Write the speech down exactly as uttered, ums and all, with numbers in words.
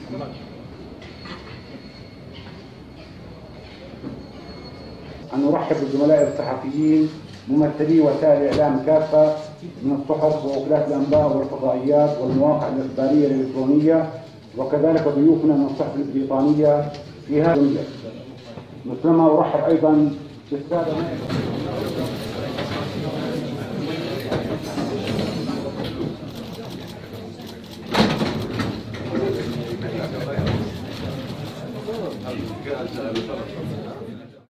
أن نرحب بالزملاء الصحفيين ممثلي وسائل الإعلام كافة من الصحف ووكالات الأنباء والفضائيات والمواقع الإخبارية الإلكترونية، وكذلك ضيوفنا من الصحف البريطانية في هذا المجال. مثلما أرحب أيضا بالسادة